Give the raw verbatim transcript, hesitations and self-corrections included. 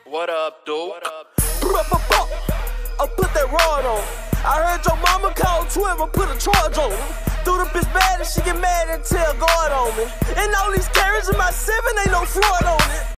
What up, dude? What up? I put that rod on. I heard your mama call twelve and put a charge on me. Threw the bitch bad and she get mad and tell God on me. And all these carrots in my seven ain't no fraud on it.